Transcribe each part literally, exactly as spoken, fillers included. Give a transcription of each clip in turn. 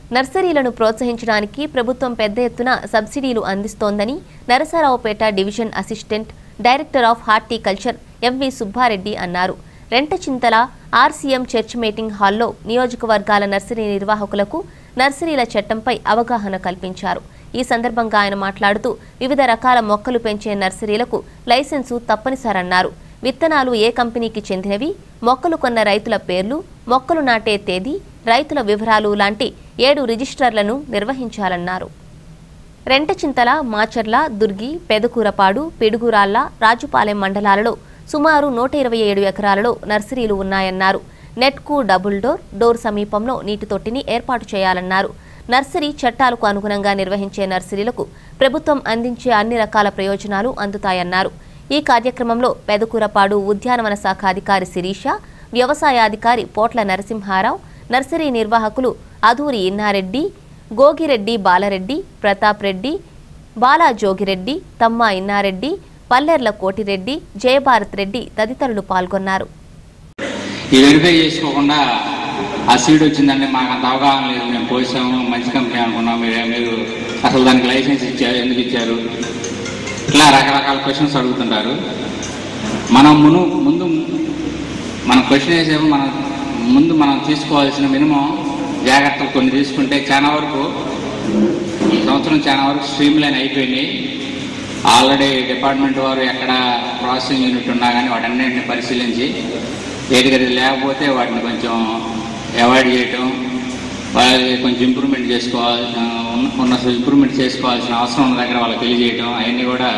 నర్సరీలను ప్రోత్సహించడానికి ప్రభుత్వం పెద్ద ఎత్తున సబ్సిడీలు అందిస్తోందని Narasaraopet division assistant director of horticulture M V Subbareddy అన్నారు. రెంటచింతల ఆర్సీఎం చర్చ్ మీటింగ్ హాల్లో నియోజకవర్గాల నర్సరీ నిర్వాహకులకు నర్సరీల చట్టంపై అవగాహన కల్పించారు. ఈ సందర్భంగా ఆయన మాట్లాడుతూ వివిధ రకాల మొక్కలు పెంచే నర్సరీలకు లైసెన్సు తప్పనిసరన్నారు. విత్తనాలు ఏ కంపెనీకి చెందినవి, మొక్కలు కొన్న రైతుల పేర్లు, మొక్కలు నాటే తేదీ, రైతుల వివరాలు లాంటి ఏడు రిజిస్టర్లను నిర్వహించాలన్నారు. రెంటచింతల, మాచర్ల, దుర్గి, పెదకూరపాడు, పిడుగురాళ్ల, రాజుపాలెం మండలాలలో సుమారు నూట ఇరవై ఏడు ఎకరాలలో నర్సరీలు ఉన్నాయన్నారు. నెట్కు డబుల్ డోర్, డోర్ సమీపంలో నీటి తొట్టిని ఏర్పాటు చేయాలన్నారు. నర్సరీ చట్టాలకు అనుగుణంగా నిర్వహించే నర్సరీలకు ప్రభుత్వం అందించే అన్ని రకాల ప్రయోజనాలు అందుతాయన్నారు. ఈ కార్యక్రమంలో పెదకూరపాడు ఉద్యానవన శాఖ అధికారి శిరీష, వ్యవసాయాధికారి పోట్ల నరసింహారావు, నర్సరీ నిర్వాహకులు అధూరి ఇన్నారెడ్డి, గోగిరెడ్డి బాలరెడ్డి, ప్రతాప్ రెడ్డి, బాలా జోగిరెడ్డి, తమ్మా ఇన్నారెడ్డి, పల్లెర్ల కోటిరెడ్డి, జయభారత్ రెడ్డి తదితరులు పాల్గొన్నారు. ఈ వెరిఫై చేసుకోకుండా ఆ సీడ్ వచ్చిందంటే మాకు అంత అవగాహన లేదు, మేము పోసాము మంచి కంపెనీ అనుకున్నాం, మీరు మీరు అసలు దానికి లైసెన్స్ ఇచ్చారు, ఎందుకు ఇచ్చారు, ఇట్లా రకరకాల క్వశ్చన్స్ అడుగుతుంటారు. మనం మును ముందు మనం క్వశ్చన్ వేసేపు మనం ముందు మనం తీసుకోవాల్సిన మినిమం జాగ్రత్తలు కొన్ని తీసుకుంటే చాలా వరకు ఈ సంవత్సరం చాలా వరకు స్ట్రీమ్ లైన్ అయిపోయినాయి. ఆల్రెడీ డిపార్ట్మెంట్ వారు ఎక్కడ ప్రాసెసింగ్ యూనిట్ ఉన్నా కానీ వాటన్నింటిని పరిశీలించి ఏదిగది లేకపోతే వాటిని కొంచెం అవాయిడ్ చేయటం, వాళ్ళకి కొంచెం ఇంప్రూవ్మెంట్ చేసుకోవాలి ఉన్న ఇంప్రూవ్మెంట్ చేసుకోవాల్సిన అవసరం ఉన్న దగ్గర వాళ్ళకి తెలియజేయటం, అవన్నీ కూడా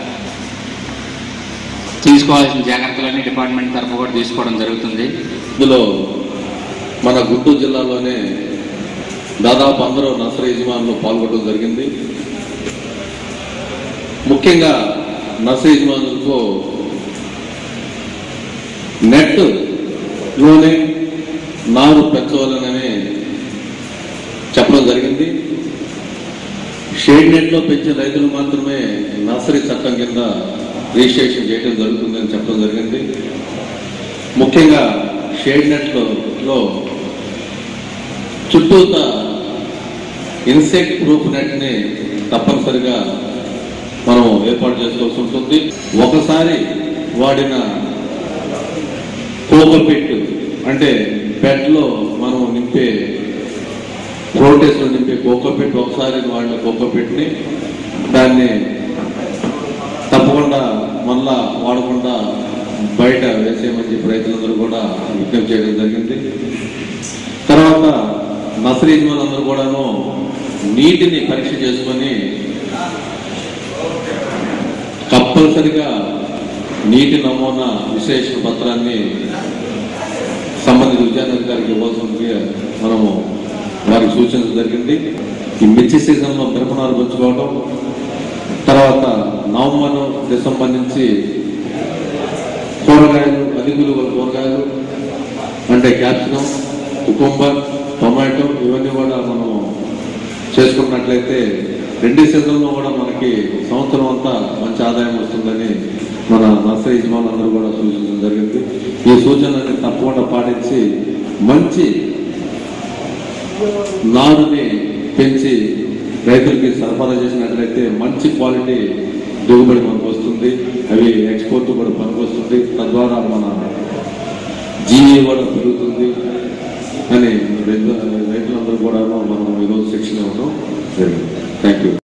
తీసుకోవాల్సిన జాగ్రత్తలన్నీ డిపార్ట్మెంట్ తరఫు కూడా తీసుకోవడం జరుగుతుంది. ఇందులో మన గుంటూరు జిల్లాలోనే దాదాపు అందరూ నర్సరీ యజమానులు పాల్గొనడం జరిగింది. ముఖ్యంగా నర్సరీ యజమానులకు నెట్ లోనే నారు పెంచవాలని చెప్పడం జరిగింది. షేడ్ నెట్ లో పెంచే రైతులు మాత్రమే నర్సరీ చట్టం కింద రిజిస్ట్రేషన్ చేయడం జరుగుతుందని చెప్పడం జరిగింది. ముఖ్యంగా షేడ్ నెట్ లో చుట్టూత ఇన్సెక్ట్ ప్రూఫ్ నెట్ ని తప్పనిసరిగా మనం ఏర్పాటు చేసుకోవాల్సి ఉంటుంది. ఒకసారి వాడిన కోకోపిట్ అంటే బెడ్ లో మనం నింపే ప్రోటీస్ లో నింపే కోకోపిట్, ఒకసారి వాడిన కోకోపిట్ ని దాన్ని తప్పకుండా మళ్ళా వాడకుండా బయట వేసేయమని చెప్పి రైతులందరూ కూడా విజ్ఞప్తి చేయడం జరిగింది. తర్వాత నర్సరీ యజమానులందరూ కూడాను నీటిని పరీక్ష చేసుకొని తప్పనిసరిగా నీటి నమూనా విశ్లేషణ పత్రాన్ని సంబంధిత ఉద్యానాధికారికి ఇవ్వాల్సిందిగా మనము వారికి సూచించడం జరిగింది. ఈ మిర్చి సీజన్లో మిరపనారు పెంచుకోవడం, తర్వాత నవంబర్ డిసెంబర్ నుంచి కూరగాయలు, అధికులు కూరగాయలు అంటే క్యాప్సికం, కుకుంబర్, టొమాటో ఇవన్నీ కూడా మనం చేసుకున్నట్లయితే రెండు సీజన్లో కూడా మనకి సంవత్సరం అంతా మంచి ఆదాయం వస్తుందని మన నర్సరీ యజమానులందరూ కూడా సూచించడం జరిగింది. ఈ సూచనని తప్పకుండా పాటించి మంచి నారుని పెంచి రైతులకి సరఫరా చేసినట్లయితే మంచి క్వాలిటీ దిగుబడి మనకు వస్తుంది. అవి ఎక్స్పోర్ట్ కూడా పనికొస్తుంది. తద్వారా మన జీవీ కూడా పెరుగుతుంది అని రైతులందరూ కూడా మనం ఈరోజు శిక్షణ ఇవ్వడం జరిగింది. Thank you.